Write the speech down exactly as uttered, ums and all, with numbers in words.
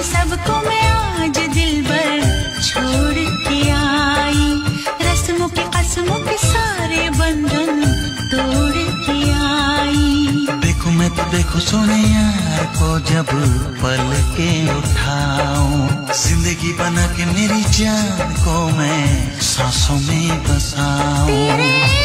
सबको मैं आज दिल भर छोड़ के आई, रस्मों के कसमों के सारे बंधन तोड़ के आई। देखो मैं तो देखो सोने यार को जब पल के उठाऊं, जिंदगी बना के मेरी जान को मैं सांसों में बसाऊं।